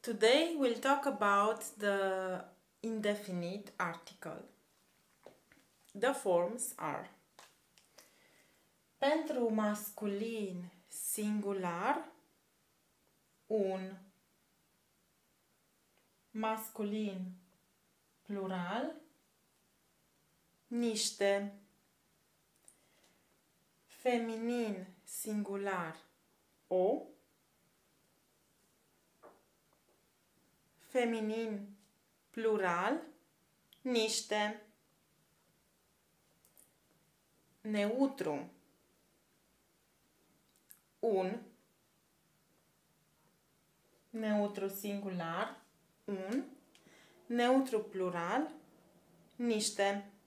Today we'll talk about the indefinite article. The forms are: pentru masculin singular, un; masculin plural, niște; feminin singular, o; feminin plural, niște; neutru, un; neutru singular, un; neutru plural, niște.